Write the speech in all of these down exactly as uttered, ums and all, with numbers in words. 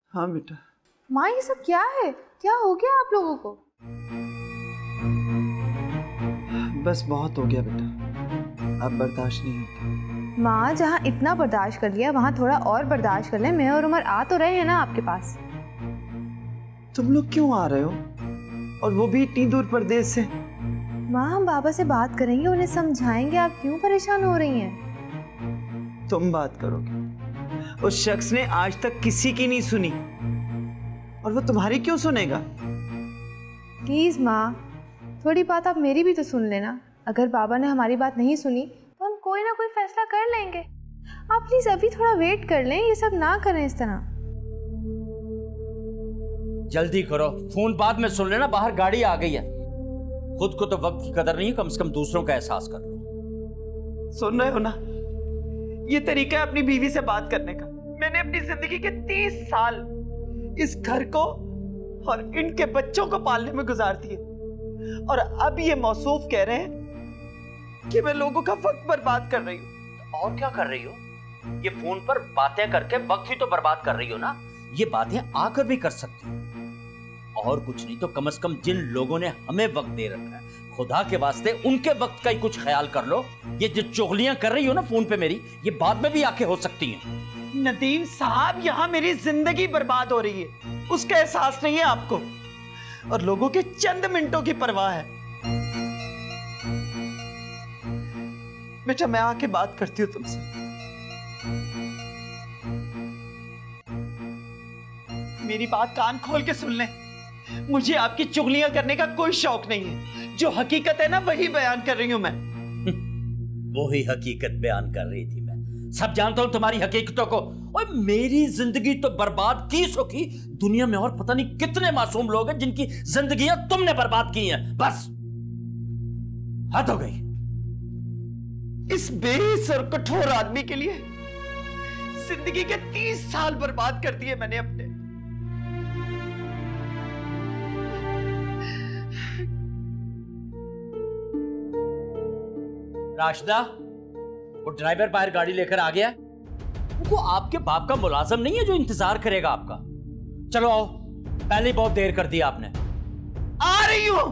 हाँ बेटा। माँ ये सब क्या है? क्या हो गया आप लोगों को? बस बहुत हो गया बेटा, अब बर्दाश्त नहीं होता। माँ जहाँ इतना बर्दाश्त कर लिया वहाँ थोड़ा और बर्दाश्त कर ले। मैं और उमर आ तो रहे हैं ना आपके पास। तुम लोग क्यों आ रहे हो, और वो भी इतनी दूर परदेश से? माँ हम बाबा से बात करेंगे, उन्हें समझाएंगे आप क्यों परेशान हो रही हैं। तुम बात करोगे? उस शख्स ने आज तक किसी की नहीं सुनी, और वो तुम्हारी क्यों सुनेगा? प्लीज माँ, थोड़ी बात आप मेरी भी तो सुन लेना। अगर बाबा ने हमारी बात नहीं सुनी तो हम कोई ना कोई फैसला कर लेंगे। आप प्लीज अभी थोड़ा वेट कर लें, ये सब ना करें इस तरह। जल्दी करो, फोन बाद में सुन लेना, बाहर गाड़ी आ गई है। खुद को तो वक्त की कदर नहीं है, कम से कम दूसरों का एहसास कर लो। सुन रहे हो ना, ये तरीका है अपनी बीवी से बात करने का। मैंने अपनी जिंदगी के तीस साल इस घर को और इनके बच्चों को पालने में गुजार दिए, और अब ये मौसूफ कह रहे हैं कि मैं लोगों का वक्त बर्बाद कर रही हूँ। और क्या कर रही हो? ये फोन पर बातें करके वक्त ही तो बर्बाद कर रही हो ना। ये बातें आकर भी कर सकती हो, और कुछ नहीं तो कम से कम जिन लोगों ने हमें वक्त दे रखा है, खुदा के वास्ते उनके वक्त का ही कुछ ख्याल कर लो। ये जो चुगलियां कर रही हो ना फोन पे मेरी, ये बाद में भी आके हो सकती हैं। नदीम साहब, यहां मेरी जिंदगी बर्बाद हो रही है, उसका एहसास नहीं है आपको, और लोगों के चंद मिनटों की परवाह है। बेटा मैं आके बात करती हूं तुमसे। मेरी बात कान खोल के सुन लें, मुझे आपकी चुगलियां करने का कोई शौक नहीं है। जो हकीकत है ना वही बयान कर रही हूं मैं। वही हकीकत बयान कर रही थी मैं। सब जानता हूं तुम्हारी हकीकतों को। और मेरी जिंदगी तो बर्बाद की सो की, दुनिया में और पता नहीं कितने मासूम लोग हैं जिनकी जिंदगियां तुमने बर्बाद की हैं। बस हद हो गई। इस बेहिस और कठोर आदमी के लिए जिंदगी के तीस साल बर्बाद कर दिए मैंने अपने। राशिदा, वो ड्राइवर बाहर गाड़ी लेकर आ गया। वो आपके बाप का मुलाजिम नहीं है जो इंतजार करेगा आपका। चलो आओ, पहले ही बहुत देर कर दी आपने। आ रही हूं।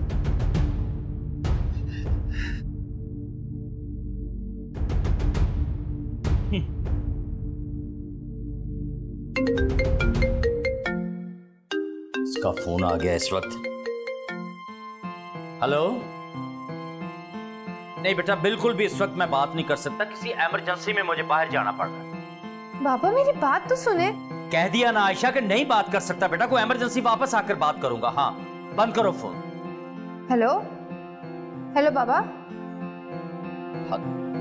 इसका फोन आ गया इस वक्त। हेलो? नहीं बेटा, बिल्कुल भी इस वक्त मैं बात नहीं कर सकता, किसी इमरजेंसी में मुझे बाहर जाना पड़ रहा है। बाबा मेरी बात तो सुने। कह दिया ना आयशा कि नहीं बात कर सकता बेटा, कोई इमरजेंसी वापस आकर बात करूंगा। हाँ, बंद करो फोन। हेलो हेलो बाबा। हाँ।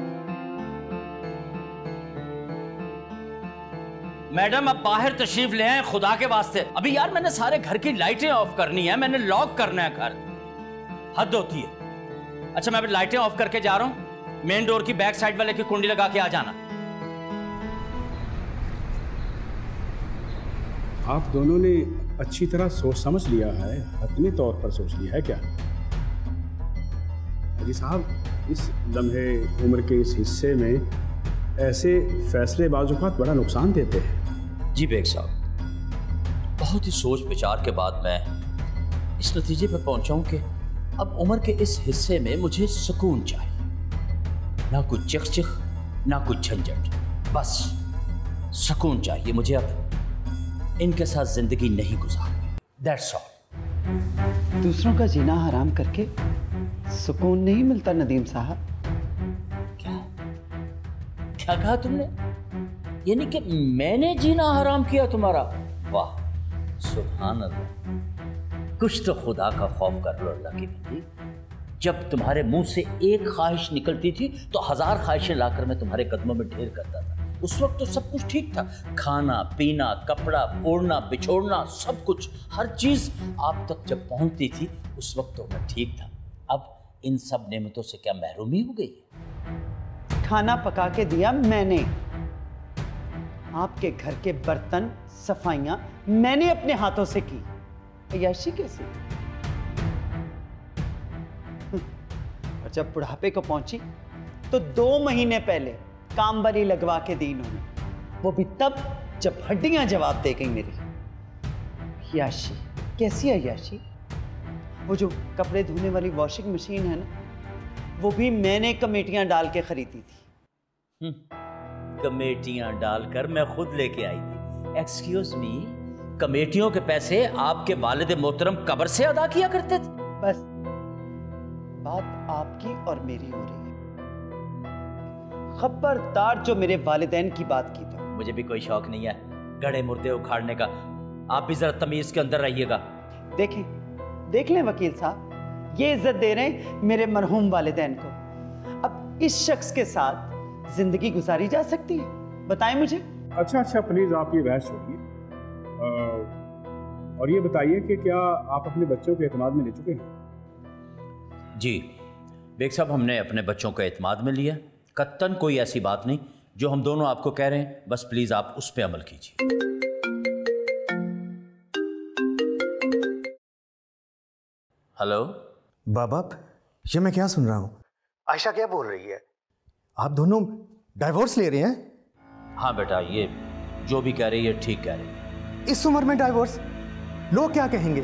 मैडम अब बाहर तशरीफ ले आए खुदा के वास्ते। अभी यार मैंने सारे घर की लाइटें ऑफ करनी है, मैंने लॉक करना है घर। हद होती है। अच्छा मैं अभी लाइटें ऑफ करके जा रहा हूं, मेन डोर की बैक साइड वाले की कुंडी लगा के आ जाना। आप दोनों ने अच्छी तरह सोच समझ लिया है, हतमी तौर पर सोच लिया है क्या? हाजी साहब, इस लम्हे उम्र के इस हिस्से में ऐसे फैसले बाज़-औक़ात बड़ा नुकसान देते हैं। जी बेग साहब, बहुत ही सोच विचार के बाद मैं इस नतीजे पर पहुंचा हूं कि अब उम्र के इस हिस्से में मुझे सुकून चाहिए। ना कुछ चिख-चिख, ना कुछ झंझट, बस सुकून चाहिए मुझे। अब इनके साथ जिंदगी नहीं गुजारनी। That's all. दूसरों का जीना हराम करके सुकून नहीं मिलता नदीम साहब। क्या क्या कहा तुमने? यानी कि मैंने जीना हराम किया तुम्हारा? वाह सुभान अल्लाह। कुछ तो खुदा का खौफ कर लो अल्लाह की बंदी। जब तुम्हारे मुंह से एक ख्वाहिश निकलती थी तो हजार ख्वाहिशें लाकर मैं तुम्हारे कदमों में ढेर करता था। उस वक्त तो सब कुछ ठीक था, खाना पीना, कपड़ा ओढ़ना बिछोड़ना, सब कुछ, हर चीज आप तक जब पहुंचती थी उस वक्त तो मैं ठीक था। अब इन सब नेमतों से क्या महरूमी हो गई है? खाना पका के दिया मैंने, आपके घर के बर्तन सफाइयां मैंने अपने हाथों से की। अय्याशी कैसे? और जब बुढ़ापे को पहुंची तो दो महीने पहले कामबरी लगवा के दी इन्होंने, वो भी तब जब हड्डियां जवाब दे गई मेरी। याशी, कैसी है याशी? वो जो कपड़े धोने वाली वॉशिंग मशीन है ना, वो भी मैंने कमेटियां डाल के खरीदी थी। कमेटियां डालकर मैं खुद लेके आई थी। एक्सक्यूज मी, कमेटियों के पैसे आपके वालिद मोहतरम कब्र से अदा किया करते थे? बस बात आपकी और मेरी हो रही है। खबरदार जो मेरे वालिदैन की बात की तो। मुझे भी कोई शौक नहीं है गड़े मुर्दे उखाड़ने का। आप भी जरा तमीज के अंदर रहिएगा। देखें, देख लें वकील साहब, ये इज्जत दे रहे हैं मेरे मरहूम वालिदैन को। अब इस शख्स के साथ जिंदगी गुजारी जा सकती है? बताएं मुझे। अच्छा अच्छा प्लीज़ आप ये बहस छोड़िए और ये बताइए कि क्या आप अपने बच्चों के एतमाद में ले चुके हैं? जी बेग साहब, हमने अपने बच्चों को एतमाद में लिया। कत्तन कोई ऐसी बात नहीं जो हम दोनों आपको कह रहे हैं, बस प्लीज आप उस पर अमल कीजिए। हेलो बाबा, ये मैं क्या सुन रहा हूँ? आयशा क्या बोल रही है? आप दोनों डाइवोर्स ले रहे हैं? हाँ बेटा, ये जो भी कह रही है ठीक कह रही है। इस उम्र में डाइवोर्स? लोग क्या कहेंगे?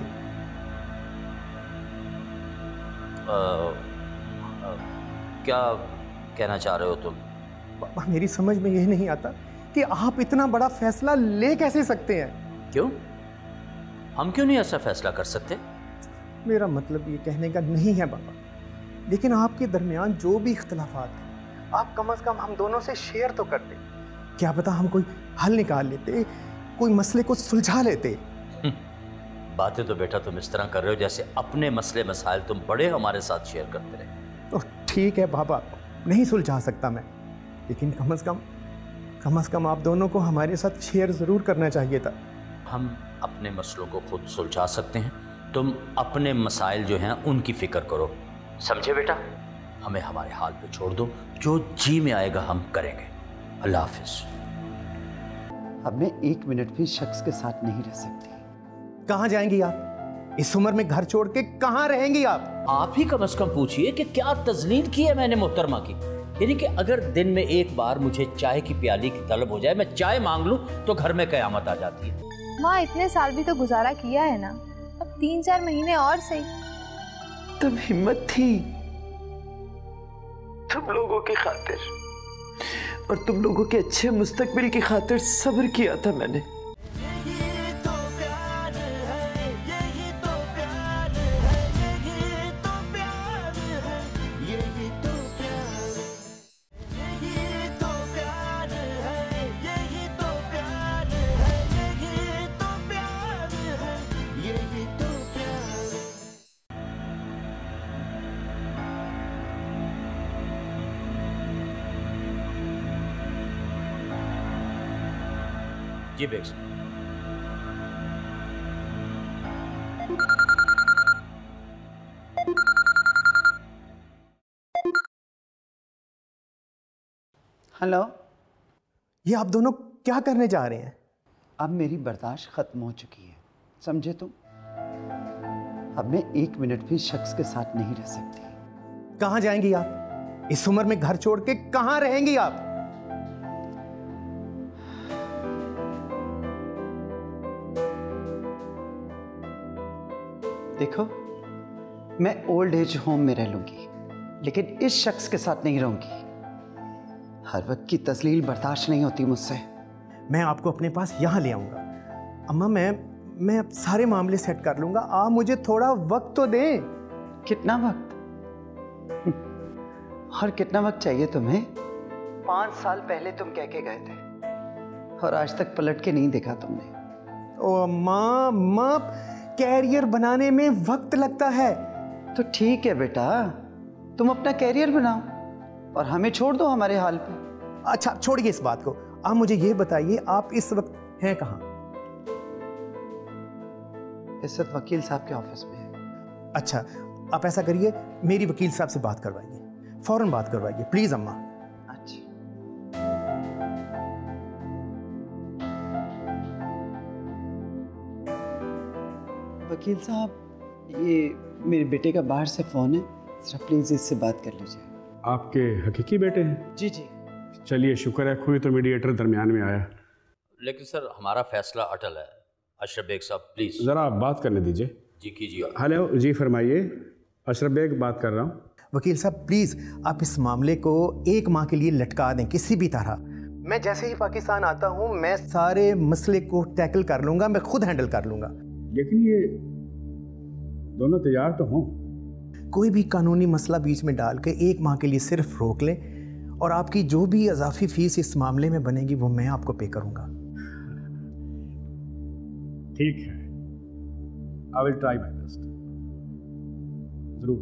आ, आ, क्या कहना चाह रहे हो तुम? पापा, मेरी समझ में यह नहीं आता कि आप इतना बड़ा फैसला ले कैसे सकते हैं। क्यों? हम क्यों नहीं ऐसा फैसला कर सकते? मेरा मतलब ये कहने का नहीं है बाबा, लेकिन आपके दरमियान जो भी इख्तलाफात हैं, आप कम से कम हम दोनों से शेयर तो करते। क्या पता हम कोई हल निकाल लेते, कोई मसले को सुलझा लेते। बातें तो बेटा तुम इस तरह कर रहे हो जैसे अपने मसले मसाइल तुम बड़े हमारे साथ शेयर करते रहे। तो ठीक है बाबा, नहीं सुलझा सकता मैं, लेकिन कम से कम कम से कम आप दोनों को हमारे साथ शेयर ज़रूर करना चाहिए था। हम अपने मसलों को खुद सुलझा सकते हैं, तुम अपने मसाइल जो हैं उनकी फिक्र करो, समझे बेटा? हमें हमारे हाल पे छोड़ दो, जो जी में आएगा हम करेंगे। अल्लाह हाफिज। अब मैं एक मिनट भी शख्स के साथ नहीं रह सकती। कहाँ जाएंगी आप? इस उम्र में घर छोड़ के कहाँ रहेंगी आप? आप ही कम से कम पूछिए कि क्या तजलील की है मैंने मोहतरमा की। यानी कि अगर दिन में एक बार मुझे चाय की प्याली की तलब हो जाए, मैं चाय मांग लूं तो घर में कयामत आ जाती है। माँ, इतने साल भी तो गुजारा किया है ना, अब तीन चार महीने और सही। तब हिम्मत थी तुम लोगों की खातिर, और तुम लोगों के अच्छे मुस्तकबिल की खातिर सब्र किया था मैंने। जी बेग साहब। हेलो, ये आप दोनों क्या करने जा रहे हैं? अब मेरी बर्दाश्त खत्म हो चुकी है, समझे तुम? अब मैं एक मिनट भी शख्स के साथ नहीं रह सकती। कहाँ जाएंगी आप? इस उम्र में घर छोड़ के कहाँ रहेंगी आप? देखो, मैं ओल्ड एज होम में रह लूंगी, लेकिन इस शख्स के साथ नहीं रहूंगी। हर वक्त की तस्लील बर्दाश्त नहीं होती मुझसे। मैं आपको अपने पास यहाँ ले आऊँगा। अम्मा, मैं मैं अब सारे मामले सेट कर लूँगा, आप मुझे थोड़ा वक्त तो दें। कितना वक्त? और कितना वक्त चाहिए तुम्हें? पाँच साल पहले तुम कह के गए थे और आज तक पलट के नहीं देखा तुमने। ओ अम्मा, अम्मा, कैरियर बनाने में वक्त लगता है। तो ठीक है बेटा, तुम अपना कैरियर बनाओ और हमें छोड़ दो हमारे हाल पे। अच्छा छोड़िए इस बात को, आप मुझे ये बताइए आप इस वक्त हैं कहाँ? इस वक्त वकील साहब के ऑफिस में है। अच्छा, आप ऐसा करिए, मेरी वकील साहब से बात करवाइए, फौरन बात करवाइए प्लीज अम्मा। अच्छा। वकील साहब, ये मेरे बेटे का बाहर से फोन है, जरा प्लीज इससे बात कर लीजिए। आपके हकीकी बेटे हैं? जी जी। चलिए शुक्र है कोई तो मीडिएटर दरमियान में आया। लेकिन सर हमारा फैसला अटल है, अशरफ बेग साहब प्लीज ज़रा बात करने दीजिए। जी कीजिए। हेलो जी, फरमाइए। अशरफ बेग बात कर रहा हूँ। वकील साहब प्लीज़ आप इस मामले को एक माह के लिए लटका दें किसी भी तरह। मैं जैसे ही पाकिस्तान आता हूँ मैं सारे मसले को टैकल कर लूँगा, मैं खुद हैंडल कर लूँगा। लेकिन ये दोनों तैयार तो हों। कोई भी कानूनी मसला बीच में डाल के एक माह के लिए सिर्फ रोक लें और आपकी जो भी इजाफी फीस इस मामले में बनेगी वो मैं आपको पे करूँगा। ठीक है, I will try my best. जरूर।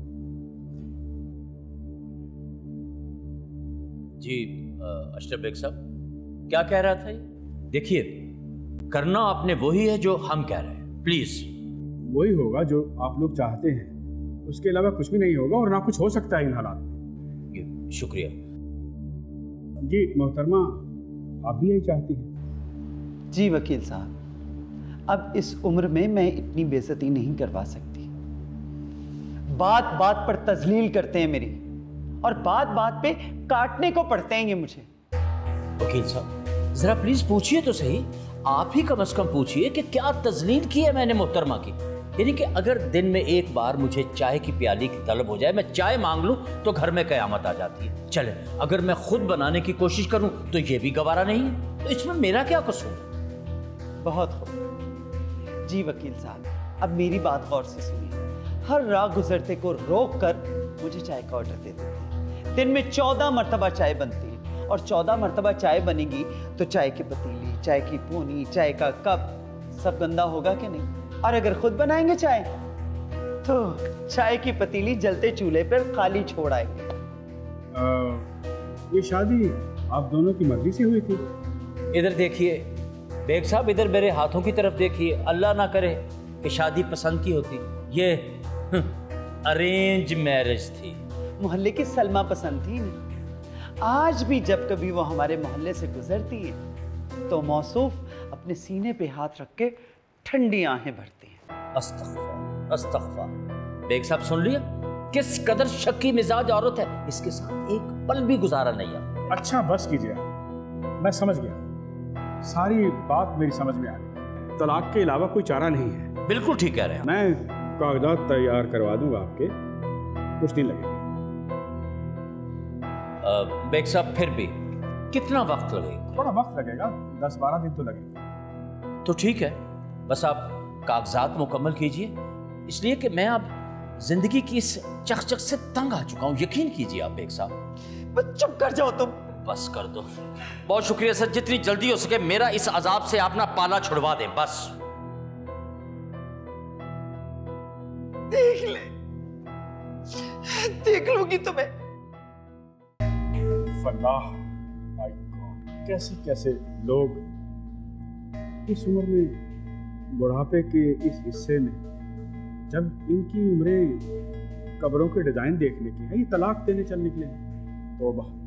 जी अशरफ बेग साहब क्या कह रहा था ये? देखिए करना आपने वही है जो हम कह रहे हैं, प्लीज। वही होगा जो आप लोग चाहते हैं, उसके अलावा कुछ भी नहीं होगा और ना कुछ हो सकता है इन हालात में। शुक्रिया। जी मोहतरमा, आप भी यही चाहती हैं? जी वकील साहब, अब इस उम्र में मैं इतनी बेइज्जती नहीं करवा सकती। बात बात पर तजलील करते हैं मेरी, और बात बात पे काटने को पड़ते हैं ये मुझे। वकील साहब जरा प्लीज पूछिए तो सही, आप ही कम से कम पूछिए कि क्या तजलील की है मैंने मोहतरमा की। यानी कि अगर दिन में एक बार मुझे चाय की प्याली की तलब हो जाए, मैं चाय मांग लूं तो घर में कयामत आ जाती है। चले अगर मैं खुद बनाने की कोशिश करूं तो ये भी गवारा नहीं है, तो इसमें मेरा क्या कसूर? बहुत खूब। जी वकील साहब, अब मेरी बात गौर से सुनिए। हर राह गुजरते को रोक कर मुझे चाय का ऑर्डर दे देते हैं। दिन में चौदह मरतबा चाय बनती है, और चौदह मरतबा चाय बनेगी तो चाय की पतीली, चाय की पूनी, चाय का कप सब गंदा होगा कि नहीं? और अगर खुद बनाएंगे चाय तो चाय की पतीली जलते चूल्हे पर खाली छोड़ आएंगे। ये शादी आप दोनों की मर्जी से हुई थी? इधर देखिए बेग साहब, इधर मेरे हाथों की तरफ देखिए। अल्लाह ना करे कि शादी पसंद की होती, ये अरेंज मैरिज थी। मोहल्ले की सलमा पसंद थी नहीं। आज भी जब कभी वो हमारे मोहल्ले से गुजरती है तो मौसूफ अपने सीने पे हाथ रख के ठंडी आहें भरती हैं। अस्तगफुर अस्तगफुर। बेग साहब सुन लिया किस कदर शक्की मिजाज औरत है, इसके साथ एक पल भी गुजारा नहीं है। अच्छा बस कीजिए, मैं समझ गया, सारी बात मेरी समझ में आ गई। तलाक के अलावा कोई चारा नहीं है। बिल्कुल ठीक कह रहे हैं। मैं कागजात तैयार करवा दूंगा आपके, कुछ दिन लगेगा। बेग साहब फिर भी कितना वक्त लगेगा? थोड़ा वक्त लगेगा, दस बारह दिन तो लगेगा। तो ठीक है, बस आप कागजात मुकम्मल कीजिए, इसलिए कि मैं अब जिंदगी की इस चकचक से तंग आ चुका हूं। यकीन कीजिए आप बेग साहब। बस चुप कर जाओ तुम। बस कर दो। बहुत शुक्रिया सर, जितनी जल्दी हो सके मेरा इस अजाब से आप ना पाला छुड़वा दें बस। देख ले, देख लूंगी तुम्हें। फल्लाह, माय गॉड, कैसे कैसे लोग इस उम्र में, बुढ़ापे के इस हिस्से में, जब इनकी उम्रें कब्रों के डिजाइन देखने की है, ये तलाक देने चल निकले। तौबा तौबा।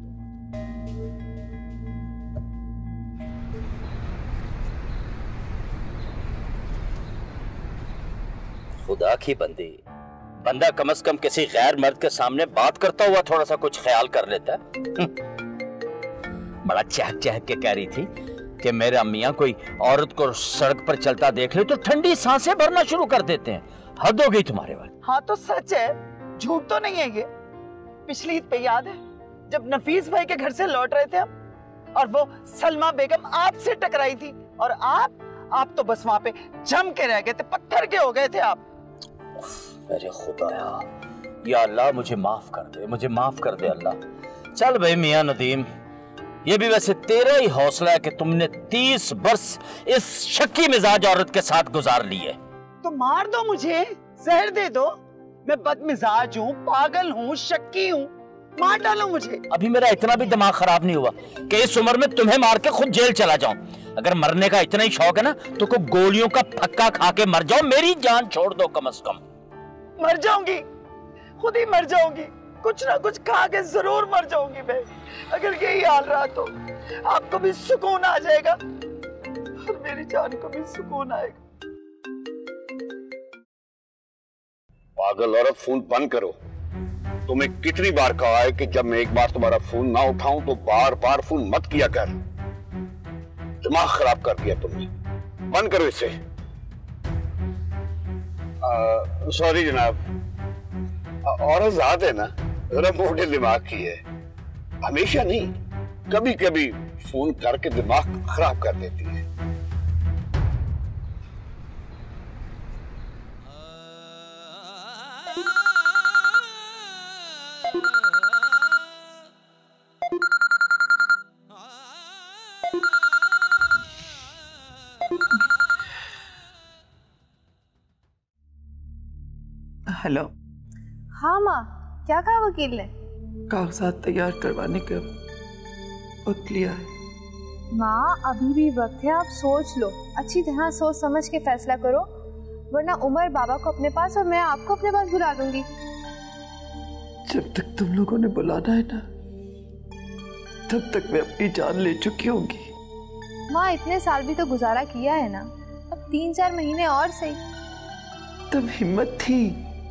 खुदा की बंदी, बंदा कम से कम किसी गैर मर्द के सामने बात करता हुआ थोड़ा सा कुछ ख्याल कर लेता है। बड़ा चहक चहक के कह रही थी कि मेरे अम्मियां कोई औरत को सड़क पर चलता देख ले तो ठंडी सांसें भरना शुरू कर देते हैं। हद हो गई तुम्हारे वाली। हाँ तो सच है, झूठ तो नहीं है ये। पिछली ईद पे याद है जब नफीस भाई के घर से लौट रहे थे हम, और वो सलमा बेगम आपसे टकराई थी, और आप आप तो बस वहां पे जम के रह गए थे, पत्थर के हो गए थे आप। अरे खुदाया, या अल्लाह मुझे माफ कर दे, मुझे माफ कर दे अल्लाह। चल भाई मियां नदीम, ये भी वैसे तेरा ही हौसला है कि तुमने तीस वर्ष इस शक्की मिजाज औरत के साथ गुजार लिए। तो मार दो मुझे, जहर दे दो। मैं बदमिजाज हूँ, पागल हूँ, शक्की हूँ, मार डालो मुझे। अभी मेरा इतना भी दिमाग खराब नहीं हुआ कि इस उम्र में तुम्हें मार के खुद जेल चला जाऊं। अगर मरने का इतना ही शौक है ना तो कोई गोलियों का फक्का खा के मर जाओ, मेरी जान छोड़ दो कम से कम। मर जाऊंगी, खुद ही मर जाऊंगी, कुछ ना कुछ खा के जरूर मर जाऊंगी मैं। अगर यही हाल रहा तो आपको भी सुकून आ जाएगा और मेरी जान को भी सुकून आएगा। पागल औरत, फोन बंद करो। तुम्हें कितनी बार कहा है कि जब मैं एक बार तुम्हारा फोन ना उठाऊं तो बार बार फोन मत किया कर। दिमाग खराब कर दिया तुमने। बंद करो इसे। सॉरी जनाब, और ज़ात है ना, जरा मोटे दिमाग की है, हमेशा नहीं कभी कभी फोन करके दिमाग खराब कर देती है। हेलो। हाँ माँ, क्या कहा वकील ने? कागजात तैयार करवाने का वक्त लिया है। माँ अभी भी वक्त है, आप सोच लो, अच्छी तरह सोच समझ के फैसला करो, वरना उमर बाबा को अपने पास और मैं आपको अपने पास बुला लूंगी। जब तक तुम लोगों ने बुलाना है ना, तब तक मैं अपनी जान ले चुकी होंगी। माँ इतने साल भी तो गुजारा किया है ना, अब तीन चार महीने और सही। तब हिम्मत थी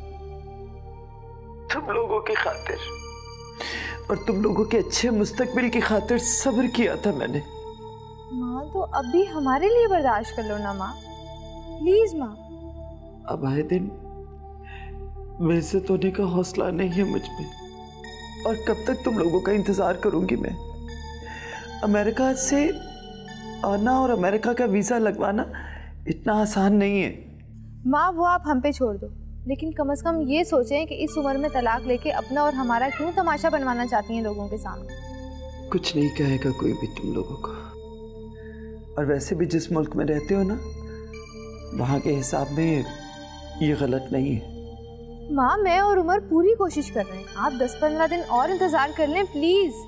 तुम लोगों की खातिर, और तुम लोगों के अच्छे मुस्तकबिल की खातिर सब्र किया था मैंने। माँ तो अब भी हमारे लिए बर्दाश्त कर लो ना माँ, प्लीज माँ। अब आए दिन बेइज्जत होने का हौसला नहीं है मुझ में, और कब तक तुम लोगों का इंतजार करूंगी मैं। अमेरिका से आना और अमेरिका का वीजा लगवाना इतना आसान नहीं है। माँ वो आप हम पे छोड़ दो, लेकिन कम से कम ये सोचें कि इस उम्र में तलाक लेके अपना और हमारा क्यों तमाशा बनवाना चाहती हैं लोगों के सामने। कुछ नहीं कहेगा कोई भी तुम लोगों को, और वैसे भी जिस मुल्क में रहते हो ना, वहाँ के हिसाब में ये गलत नहीं है। माँ मैं और उमर पूरी कोशिश कर रहे हैं, आप दस पंद्रह दिन और इंतजार कर लें प्लीज।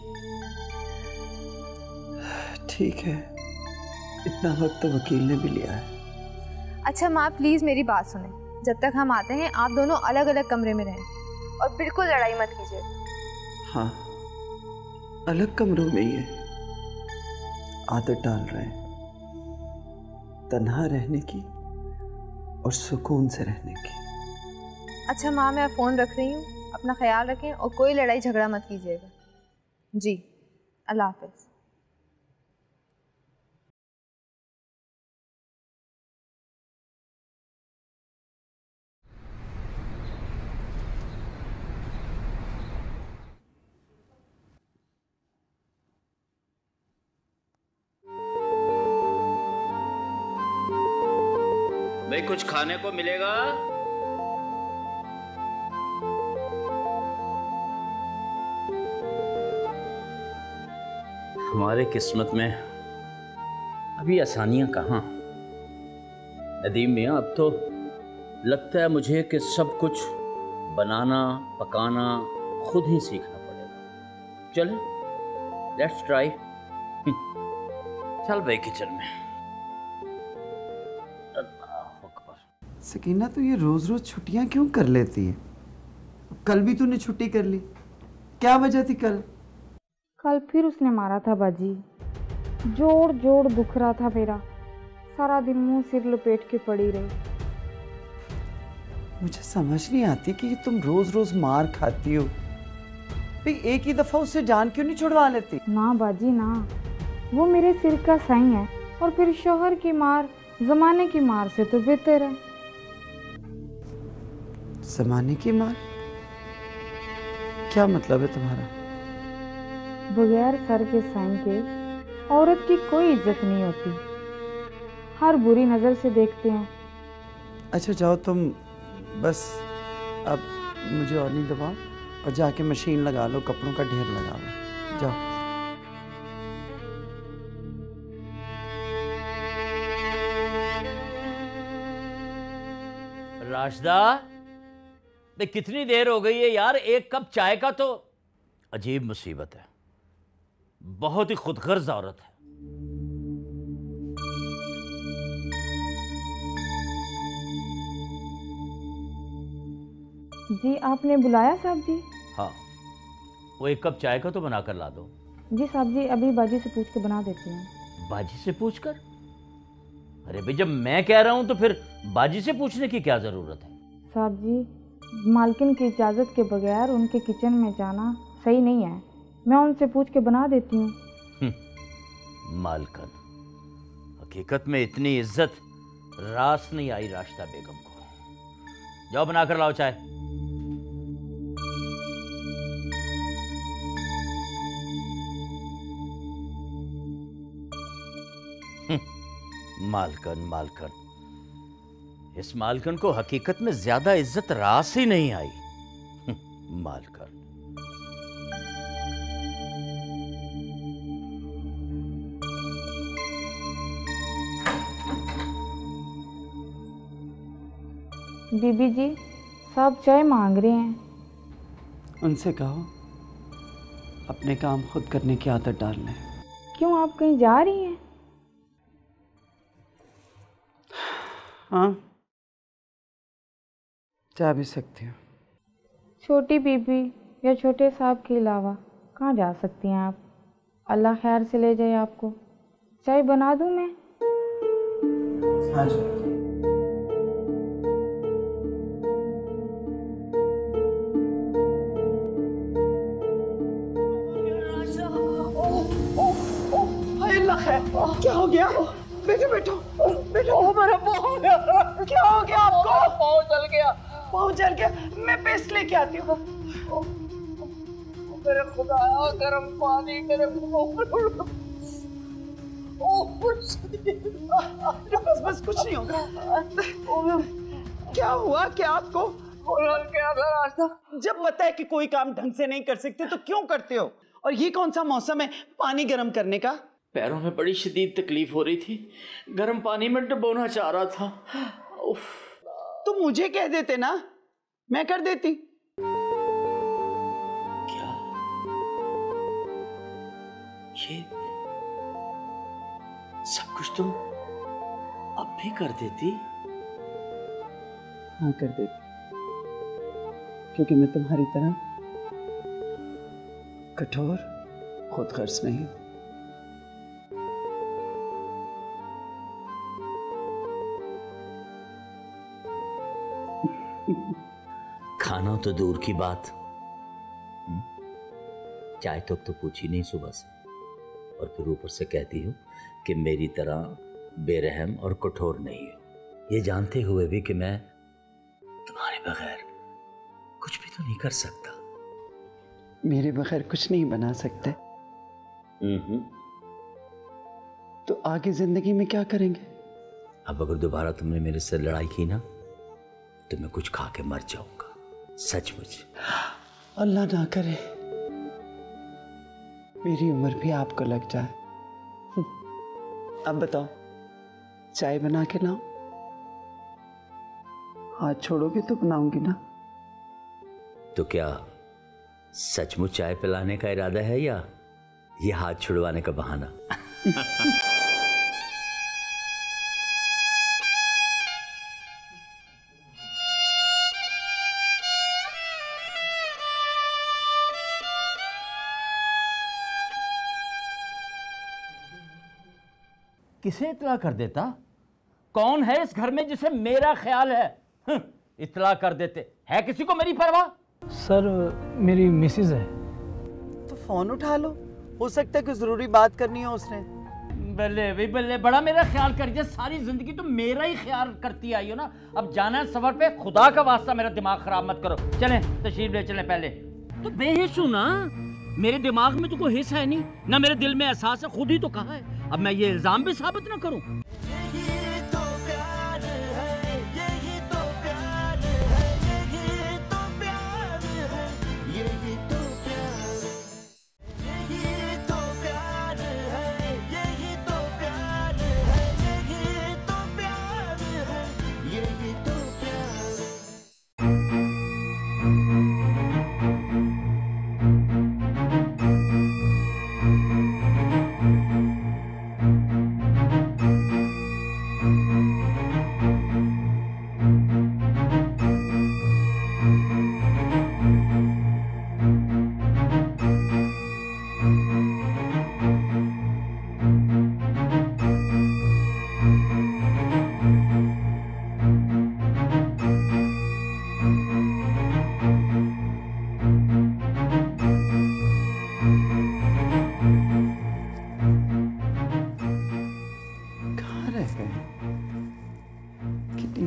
ठीक है, इतना वक्त तो वकील ने भी लिया है। अच्छा माँ प्लीज मेरी बात सुने, जब तक हम आते हैं आप दोनों अलग अलग कमरे में रहें और बिल्कुल लड़ाई मत कीजिए। हाँ, अलग कमरों में ही है, आदत डाल रहे हैं तन्हा रहने की और सुकून से रहने की। अच्छा माँ मैं फ़ोन रख रही हूँ, अपना ख्याल रखें और कोई लड़ाई झगड़ा मत कीजिएगा। जी, अल्लाह हाफ़िज़। भाई कुछ खाने को मिलेगा? हमारे किस्मत में अभी आसानियां कहाँ। नदीम मियाँ, अब तो लगता है मुझे कि सब कुछ बनाना पकाना खुद ही सीखना पड़ेगा। चले, लेट्स ट्राई। चल भाई किचन में। सकीना, तो ये रोज रोज छुट्टियां क्यों कर लेती है? कल भी तूने छुट्टी कर ली, क्या वजह थी कल? कल फिर उसने मारा था बाजी, जोड़ जोड़ दुख रहा था मेरा, सारा दिन मुंह सिर लपेट के पड़ी रही। मुझे समझ नहीं आती कि तुम रोज रोज मार खाती हो, भाई एक ही दफा उससे जान क्यों नहीं छुड़वा लेती? ना बाजी ना, वो मेरे सिर का साईं है, और फिर शोहर की मार जमाने की मार से तो बेहतर है। जमाने की मार? क्या मतलब है तुम्हारा? बगैर सर के साईं के औरत की कोई इज्जत नहीं होती, हर बुरी नजर से देखते हैं। अच्छा जाओ तुम, बस अब मुझे और नहीं दबाओ, और जाके मशीन लगा लो, कपड़ों का ढेर लगा लो, जाओ। राशिदा, कितनी देर हो गई है यार, एक कप चाय का तो। अजीब मुसीबत है, बहुत ही खुदगर्ज औरत है। जी आपने बुलाया साहब जी? हाँ, वो एक कप चाय का तो बना कर ला दो। जी साहब जी, अभी बाजी से पूछ के बना देती हूँ। बाजी से पूछकर? अरे भाई, जब मैं कह रहा हूं तो फिर बाजी से पूछने की क्या जरूरत है? साहब जी, मालकिन की इजाज़त के बगैर उनके किचन में जाना सही नहीं है, मैं उनसे पूछ के बना देती हूँ। मालकिन, हकीकत में इतनी इज्जत रास नहीं आई राशिदा बेगम को। जाओ बनाकर लाओ चाय। मालकन मालकन, इस मालकन को हकीकत में ज्यादा इज्जत रास ही नहीं आई। मालकन बीबी जी, सब चाय मांग रहे हैं। उनसे कहो अपने काम खुद करने की आदत डाल लें। क्यों, आप कहीं जा रही हैं? हाँ, जा भी सकती हूँ। छोटी बीबी या छोटे साहब के अलावा कहाँ जा सकती हैं आप? अल्लाह खैर से ले जाए आपको। चाय बना दूँ मैं? हाँ जी। क्या हो गया? बेटे बैठो, बैठो। ओ मेरा पाँव, क्या हो गया आपको? पाँव जल गया। पाँव जल गया? मैं पेस्ट लेके आती हूँ। मेरे खुदा, गर्म पानी मेरे बस बस कुछ नहीं होगा। क्या हुआ क्या आपको? क्या था रास्ता? जब पता है कि कोई काम ढंग से नहीं कर सकते तो क्यों करते हो? और ये कौन सा मौसम है पानी गर्म करने का? पैरों में बड़ी शदीद तकलीफ हो रही थी, गर्म पानी में डुबोना चाह रहा था। उफ। तो मुझे कह देते ना, मैं कर देती। क्या ये सब कुछ तुम अब भी कर देती? हाँ कर देती, क्योंकि मैं तुम्हारी तरह कठोर खुद गर्ज नहीं। खाना तो दूर की बात, चाय तक तो पूछी नहीं सुबह से, और फिर ऊपर से कहती हूँ कि मेरी तरह बेरहम और कठोर नहीं हो, ये जानते हुए भी कि मैं तुम्हारे बगैर कुछ भी तो नहीं कर सकता। मेरे बगैर कुछ नहीं बना सकते। तो आगे जिंदगी में क्या करेंगे? अब अगर दोबारा तुमने मेरे से लड़ाई की ना तो मैं कुछ खा के मर जाऊंगा, सचमुच। अल्लाह ना करे मेरी उम्र भी आपको लग जाए। अब बताओ, चाय बना के लाऊं? हाथ छोड़ोगे तो बनाऊंगी ना। तो क्या सचमुच चाय पिलाने का इरादा है या ये हाथ छुड़वाने का बहाना? किसे इत्तला कर देता? कौन है इस घर में जिसे मेरा ख्याल है? इत्तला कर देते। है किसी को मेरी परवाह? सर, मेरी मिसेज है। तो फोन उठा लो, हो सकता है कि जरूरी बात करनी हो उसने। बल्ले भाई बल्ले, बड़ा मेरा ख्याल कर दिया। सारी जिंदगी तो मेरा ही ख्याल करती आई हो ना। अब जाना है सफर पे, खुदा का वास्ता मेरा दिमाग खराब मत करो। चलें, तशरीफ ले चलें। पहले तो बेहिस हूं ना, मेरे दिमाग में तो कोई हिस्सा है नहीं, ना मेरे दिल में एहसास है। खुद ही तो कहा है, अब मैं ये इल्जाम भी साबित ना करूं।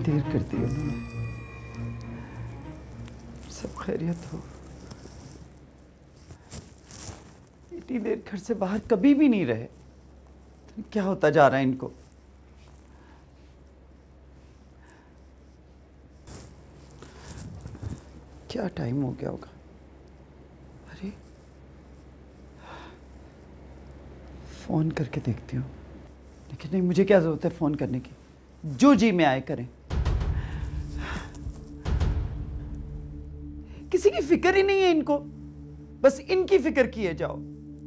देर कर दी उन्होंने। सब खैरियत हो? इतनी देर घर से बाहर कभी भी नहीं रहे, क्या होता जा रहा है इनको? क्या टाइम हो गया होगा? अरे फोन करके देखती हूँ, लेकिन नहीं, मुझे क्या जरूरत है फोन करने की, जो जी में आए करें। किसी की फिक्र ही नहीं है इनको, बस इनकी फिक्र किए जाओ।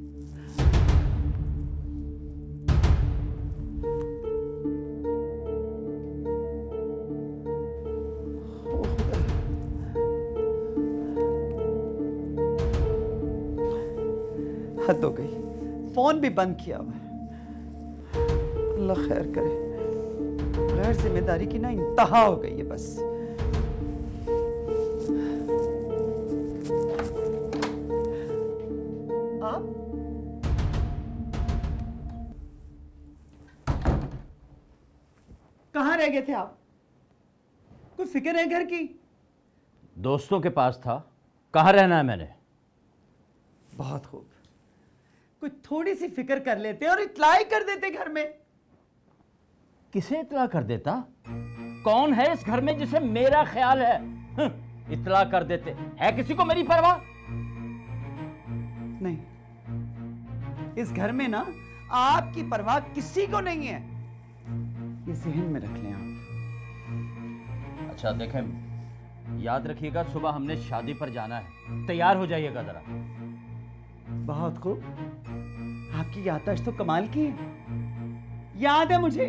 हद हो गई, फोन भी बंद किया हुआ है। अल्लाह खैर करे, गैर जिम्मेदारी की ना इंतहा हो गई है बस। आप कहाँ रह गए थे आप? कोई फिक्र है घर की? दोस्तों के पास था। कहाँ रहना है मैंने? बहुत खूब, कोई थोड़ी सी फिक्र कर लेते और इत्ला ही कर देते घर में। किसे इत्ला कर देता? कौन है इस घर में जिसे मेरा ख्याल है? इत्ला कर देते। है किसी को मेरी परवाह? नहीं, इस घर में ना आपकी परवाह किसी को नहीं है, ये ज़हन में रख लें आप। अच्छा देखें, याद रखिएगा सुबह हमने शादी पर जाना है, तैयार हो जाइएगा जरा। बहुत खूब, आपकी याददाश्त तो कमाल की है। याद है मुझे,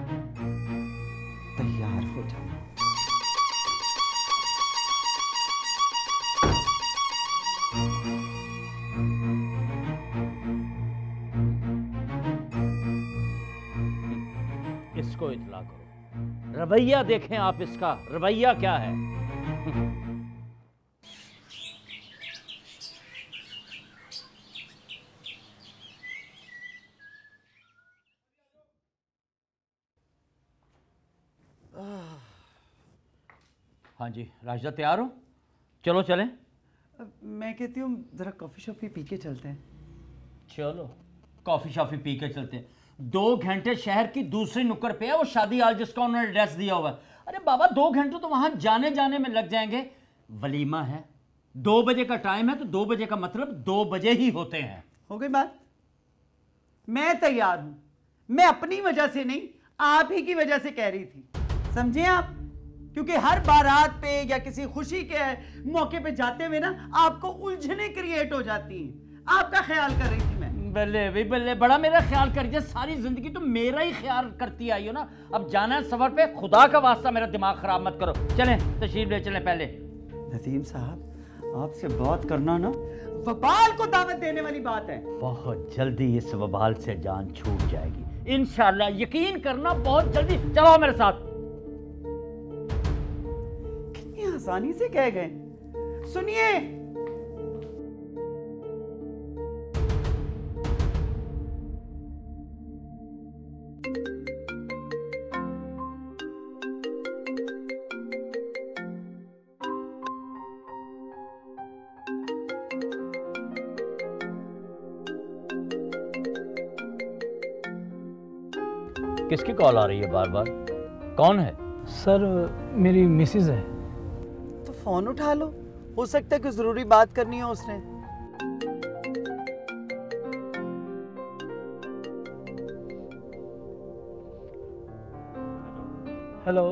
तैयार हो जाओ। इसको इत्ला करो, रवैया देखें आप, इसका रवैया क्या है। हाँ जी राजदा, तैयार हो? चलो चलें। मैं कहती हूँ जरा कॉफी शॉफी पी के चलते हैं। चलो कॉफी शॉफी पी के चलते हैं। दो घंटे शहर की दूसरी नुक्कड़ पे है वो शादी हाल जिसका उन्होंने एड्रेस दिया हुआ है। अरे बाबा, दो घंटे तो वहां जाने जाने में लग जाएंगे। वलीमा है, दो बजे का टाइम है, तो दो बजे का मतलब दो बजे ही होते हैं। हो गई बात। मैं तैयार हूं, मैं अपनी वजह से नहीं, आप ही की वजह से कह रही थी, समझे आप? क्योंकि हर बारात पे या किसी खुशी के मौके पे जाते हुए ना आपको उलझने क्रिएट हो जाती हैं। आपका ख्याल कर रही थी मैं। बल्ले भी बल्ले, बड़ा मेरा ख्याल करिए। सारी जिंदगी तो मेरा ही ख्याल करती आई हो ना। अब जाना है सफर पे, खुदा का वास्ता मेरा दिमाग खराब मत करो। चलें, तशरीफ ले चलें। पहले नदीम साहब, आपसे बात करना ना वबाल को दावत देने वाली बात है। बहुत जल्दी इस वबाल से जान छूट जाएगी इंशाल्लाह, यकीन करना, बहुत जल्दी। चलो मेरे साथ। कितनी आसानी से कह गए। सुनिए, किसकी कॉल आ रही है बार बार? कौन है? सर मेरी मिसेज है। तो फोन उठा लो, हो सकता है कोई जरूरी बात करनी हो उसने। हेलो,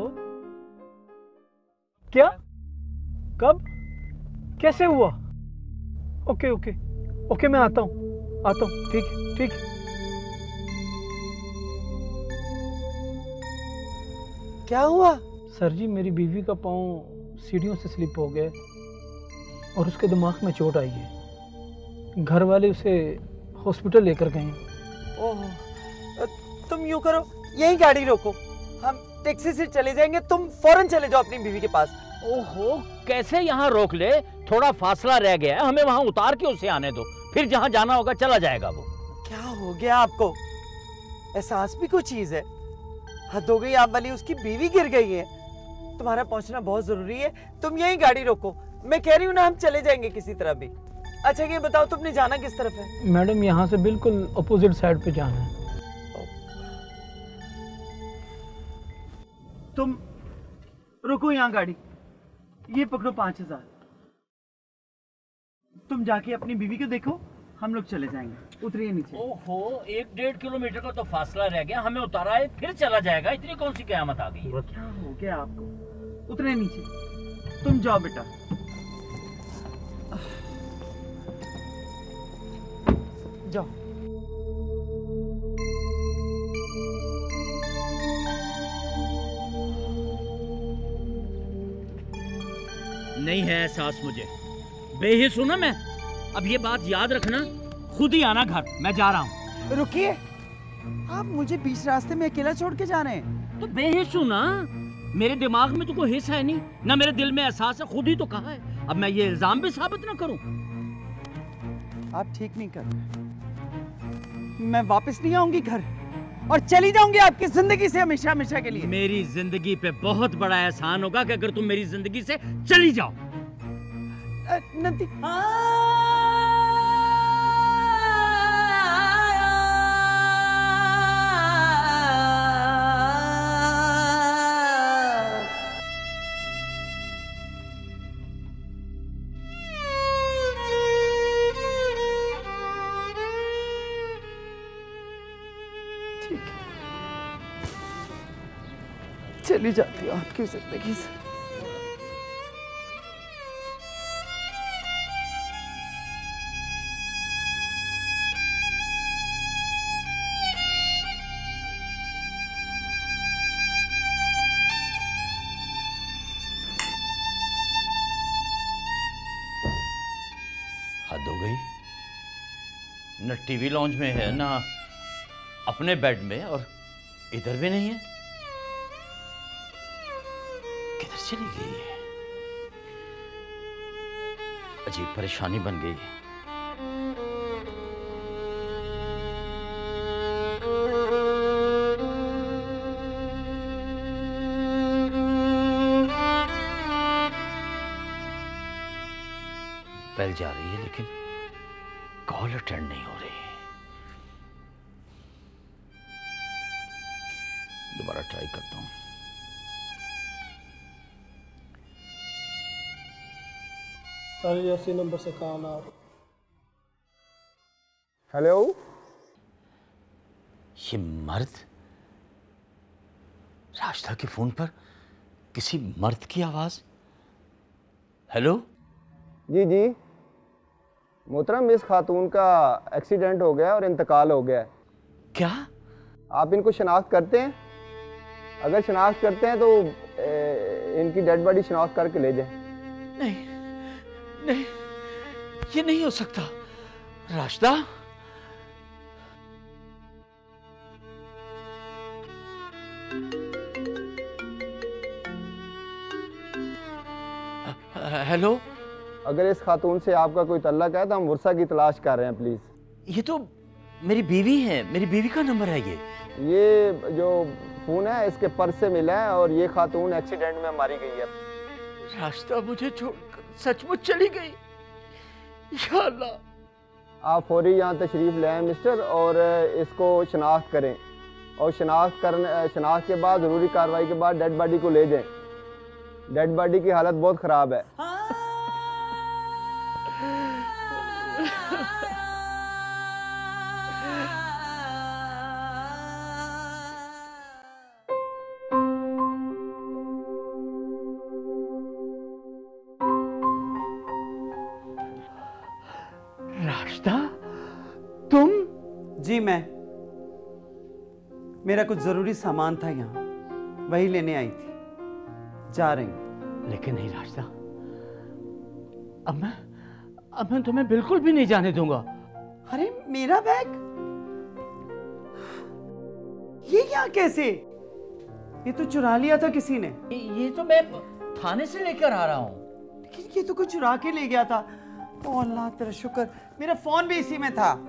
क्या? कब? कैसे हुआ? ओके ओके ओके, मैं आता हूँ आता हूँ ठीक है ठीक है। क्या हुआ? सर जी, मेरी बीवी का पाँव सीढ़ियों से स्लिप हो गया और उसके दिमाग में चोट आई है। घर वाले उसे हॉस्पिटल लेकर गए हैं। ओह, तुम यूं करो, यही गाड़ी रोको, हम टैक्सी से चले जाएंगे, तुम फौरन चले जाओ अपनी बीवी के पास। ओहो, कैसे यहाँ रोक ले? थोड़ा फासला रह गया है, हमें वहाँ उतार के उसे आने दो, फिर जहाँ जाना होगा चला जाएगा वो। क्या हो गया आपको? एहसास भी कोई चीज है? हद हो गई आप वाली, उसकी बीवी गिर गई है। तुम्हारा पहुंचना बहुत जरूरी है, तुम यही गाड़ी रोको। मैं कह रही हूँ ना, हम चले जाएंगे किसी तरह भी। अच्छा ये बताओ तुमने जाना किस तरफ है? मैडम यहाँ से बिल्कुल अपोजिट साइड पे जाना है। तुम रुको यहाँ गाड़ी, ये पकड़ो पांच हजार। तुम जाके अपनी बीवी को देखो, हम लोग चले जाएंगे। उतरिए नीचे। ओहो, एक डेढ़ किलोमीटर का तो फासला रह गया, हमें उतारा है फिर चला जाएगा, इतनी कौन सी कयामत आ गई है? क्या हो गया आपको? उतरे नीचे। तुम जाओ बेटा। जाओ। नहीं है एहसास मुझे, बेहिस हूं ना मैं। अब ये बात याद रखना, खुद ही आना घर, मैं जा रहा हूँ। रुकिए, आप मुझे बीच रास्ते में अकेला छोड़ के जा रहे हैं? तो बेहिस हूं ना, मेरे दिमाग में तो कोई हिस्सा है नहीं ना, मेरे दिल में एहसास है, खुद ही तो कहा है। अब मैं ये इल्जाम भी साबित ना करूं। आप ठीक नहीं कर रहे। मैं वापस नहीं आऊंगी घर और चली जाऊंगी आपकी जिंदगी से हमेशा हमेशा के लिए। मेरी जिंदगी पे बहुत बड़ा एहसान होगा कि अगर तुम मेरी जिंदगी से चली जाओ। नंदी। चली जाती हूँ आपकी जिंदगी से। हद हो गई, न टीवी लॉन्च में है ना अपने बेड में, और इधर भी नहीं है। किधर चली गई है? अजीब परेशानी बन गई है। बेल जा रही है लेकिन कॉल अटेंड नहीं हो रही। दोबारा ट्राई करता हूं। सर जैसे नंबर से कॉल आ रही। हेलो, ये मर्द, राशिदा के फोन पर किसी मर्द की आवाज। हेलो जी जी मोहतरम, इस खातून का एक्सीडेंट हो गया और इंतकाल हो गया है। क्या आप इनको शनाख्त करते हैं? अगर शनाख्त करते हैं तो ए, इनकी डेड बॉडी शनाख्त करके ले जाएं। नहीं नहीं, ये नहीं हो सकता। राशिदा, हेलो, अगर इस खातून से आपका कोई तल्लक है तो हम वर्षा की तलाश कर रहे हैं, प्लीज। ये तो मेरी बीवी है, मेरी बीवी का नंबर है ये। ये जो फोन है इसके पर्स से मिला है और ये खातून एक्सीडेंट में मारी गई है। राशिदा मुझे छोड़कर सचमुच चली गई। या अल्लाह। आप फौरी यहाँ तशरीफ ले आए मिस्टर, और इसको शनाख्त करें, और शनाख्त करने शनाख्त के बाद ज़रूरी कार्रवाई के बाद डेड बॉडी को ले जाएं। डेड बॉडी की हालत बहुत ख़राब है। राशिदा, तुम? जी मैं, मेरा कुछ जरूरी सामान था यहाँ, वही लेने आई थी। जा रही हूँ। लेकिन नहीं राशिदा, अब मैं अब मैं तुम्हें बिल्कुल भी नहीं जाने दूंगा। अरे मेरा बैग ये यहाँ कैसे? ये तो चुरा लिया था किसी ने। ये तो मैं थाने से लेकर आ रहा हूँ। लेकिन ये तो कोई चुरा के ले गया था। ओ अल्लाह तेरा शुक्र, मेरा फोन भी इसी में था।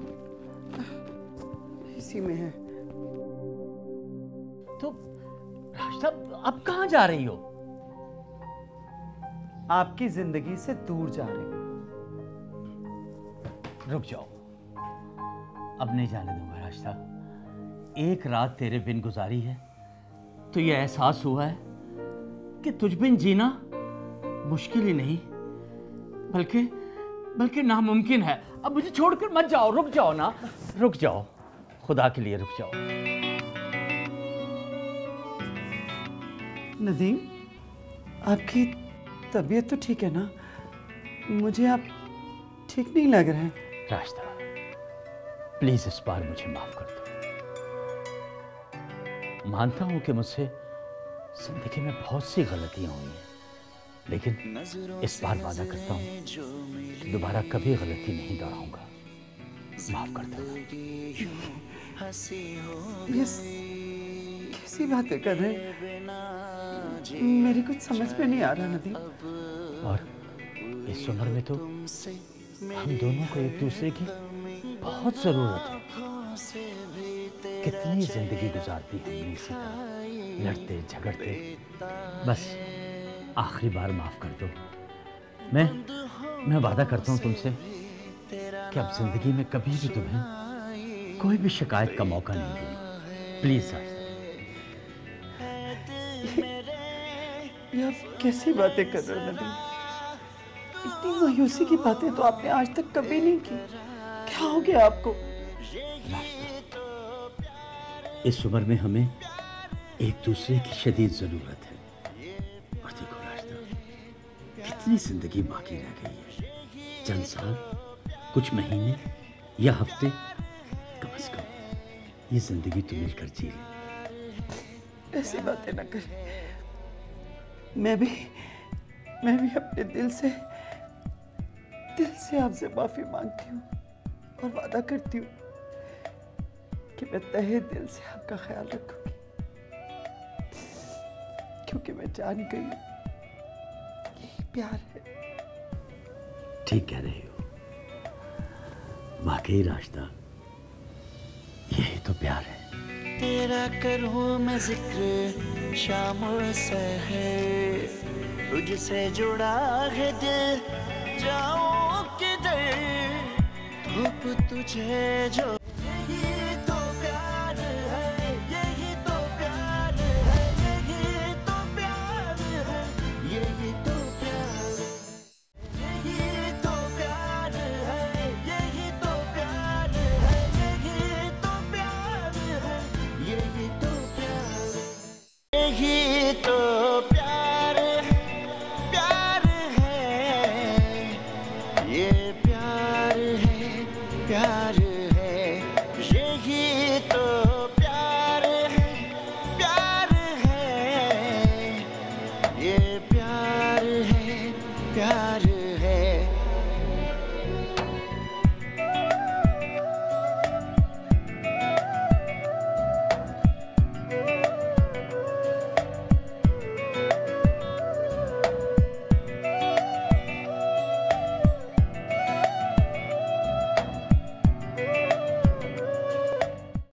इसी में है। तो राशिदा, अब कहाँ जा रही हो? आपकी जिंदगी से दूर जा रही हूं। रुक जाओ, अब नहीं जाने दूंगा राशिदा। एक रात तेरे बिन गुजारी है तो ये एहसास हुआ है कि तुझ बिन जीना मुश्किल ही नहीं बल्कि बल्कि नामुमकिन है। अब मुझे छोड़कर मत जाओ, रुक जाओ ना, रुक जाओ, खुदा के लिए रुक जाओ। नदीम, आपकी तबीयत तो ठीक है ना? मुझे आप ठीक नहीं लग रहे हैं। राशिदा, प्लीज इस बार मुझे माफ कर दो। मानता हूं कि मुझसे जिंदगी में बहुत सी गलतियां हुई हैं, लेकिन इस बार वादा करता हूं कि दोबारा कभी गलती नहीं दोहराऊंगा। माफ कर देना। ये कैसी बातें कर रहे हैं? मेरी कुछ समझ में नहीं आ रहा नदीम। और इस उम्र में तो हम दोनों को एक दूसरे की बहुत जरूरत है। कितनी जिंदगी गुजारती हमने इसी तरह, लड़ते झगड़ते। बस आखिरी बार माफ कर दो। मैं मैं वादा करता हूँ तुमसे कि अब जिंदगी में कभी भी तुम्हें कोई भी शिकायत का मौका नहीं दूंगा। प्लीज राशिदा। ये आप कैसी बातें कर रहे हो नदीम? इतनी मायूसी की बातें तो आपने आज तक कभी नहीं की। क्या हो गया आपको? इस उम्र में हमें एक दूसरे की शदीद जरूरत है। और देखो राशिदा, कितनी जिंदगी बाकी रह गई है। चंद साल, कुछ महीने या हफ्ते, कम से कम ये जिंदगी तो मिलकर जी ले। ऐसी बातें न कर। मैं भी मैं भी अपने दिल से दिल से आपसे माफी मांगती हूँ और वादा करती हूँ कि मैं तहे दिल से आपका ख्याल रखूंगी, क्योंकि मैं जान गई हूँ यही प्यार है। ठीक कह रही हो, वाकई राशिदा, यही तो प्यार है। तेरा करूँ मैं जिक्र शाम और सहर, तुझसे जुड़ा है दिल, जाऊं किधर, धूप तुझे जो। यही तो प्यार है, यही तो प्यार है, यही तो प्यार है, यही तो प्यार, यही तो प्यार है, यही तो प्यार है, यही तो प्यार है, यही तो प्यार, यही तो प्यार, प्यार है, ये प्यार है, प्यार है, यही तो प्यार है, प्यार है, ये प्यार है, प्यार